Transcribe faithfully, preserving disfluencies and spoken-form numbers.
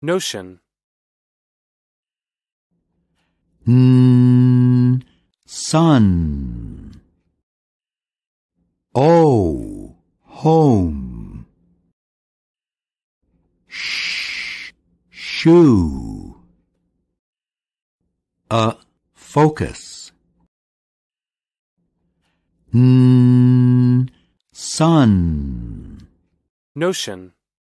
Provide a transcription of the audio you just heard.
Notion. N, sun. O, home. Sh, shoe. A, focus. N, sun. Notion.